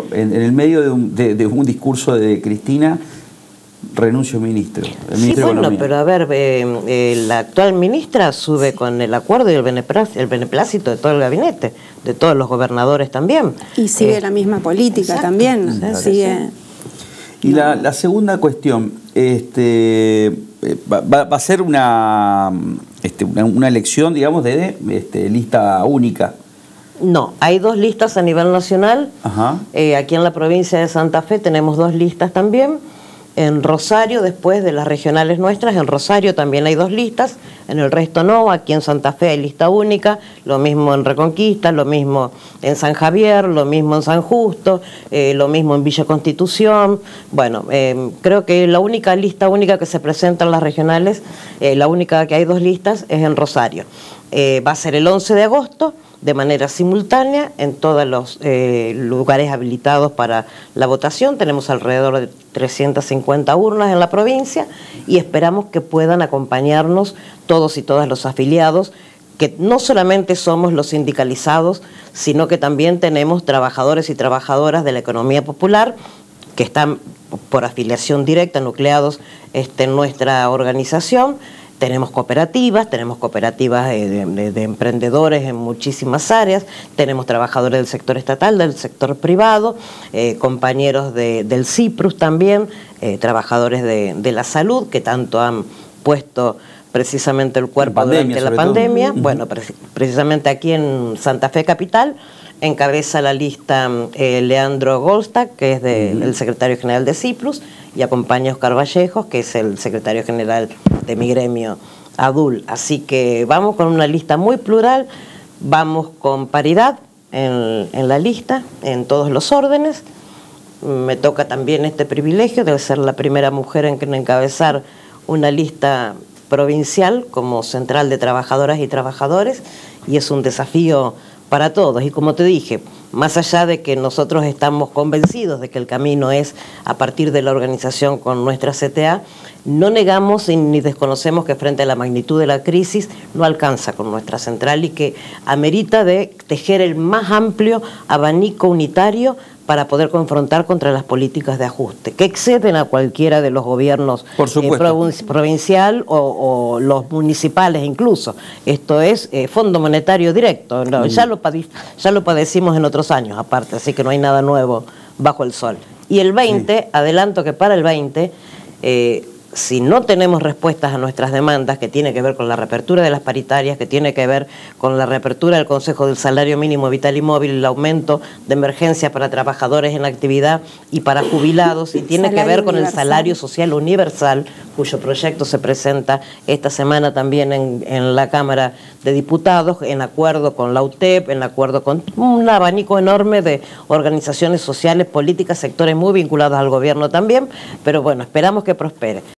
en el medio de un discurso de Cristina, renuncio ministro. Sí, bueno, pero a ver, la actual ministra sube con el acuerdo y el beneplácito de todo el gabinete, de todos los gobernadores también. Y sigue la misma política. Exacto. También. Sigue. Y la segunda cuestión, va a ser una elección, digamos, de lista única. No, hay dos listas a nivel nacional. Ajá. Aquí en la provincia de Santa Fe tenemos dos listas también. En Rosario, después de las regionales nuestras, en Rosario también hay dos listas, en el resto no. Aquí en Santa Fe hay lista única, lo mismo en Reconquista, lo mismo en San Javier, lo mismo en San Justo, lo mismo en Villa Constitución. Bueno, creo que la única lista única que se presenta en las regionales, la única que hay dos listas, es en Rosario. Va a ser el 11 de agosto, de manera simultánea, en todos los lugares habilitados para la votación. Tenemos alrededor de 350 urnas en la provincia y esperamos que puedan acompañarnos todos y todas los afiliados, que no solamente somos los sindicalizados, sino que también tenemos trabajadores y trabajadoras de la economía popular que están por afiliación directa, nucleados en nuestra organización. Tenemos cooperativas de emprendedores en muchísimas áreas, tenemos trabajadores del sector estatal, del sector privado, compañeros del CIPRUS también, trabajadores de la salud, que tanto han puesto precisamente el cuerpo durante la pandemia. Bueno, precisamente aquí en Santa Fe Capital encabeza la lista Leandro Goldstack, que es el secretario general de CIPRUS, y acompaña a Oscar Vallejos, que es el secretario general de mi gremio ADUL. Así que vamos con una lista muy plural, vamos con paridad en la lista, en todos los órdenes. Me toca también este privilegio de ser la primera mujer en encabezar una lista provincial como central de trabajadoras y trabajadores, y es un desafío para todos. Y como te dije, más allá de que nosotros estamos convencidos de que el camino es a partir de la organización con nuestra CTA, no negamos ni desconocemos que frente a la magnitud de la crisis no alcanza con nuestra central y que amerita de tejer el más amplio abanico unitario para poder confrontar contra las políticas de ajuste, que exceden a cualquiera de los gobiernos provincial o los municipales incluso. Esto es Fondo Monetario Directo, no, ya lo padecimos en otros años aparte, así que no hay nada nuevo bajo el sol. Y el 20, adelanto que para el 20, si no tenemos respuestas a nuestras demandas, que tiene que ver con la reapertura de las paritarias, que tiene que ver con la reapertura del Consejo del Salario Mínimo Vital y Móvil, el aumento de emergencia para trabajadores en actividad y para jubilados, y tiene que ver con el salario social universal, cuyo proyecto se presenta esta semana también en la Cámara de Diputados, en acuerdo con la UTEP, en acuerdo con un abanico enorme de organizaciones sociales, políticas, sectores muy vinculados al gobierno también, pero bueno, esperamos que prospere.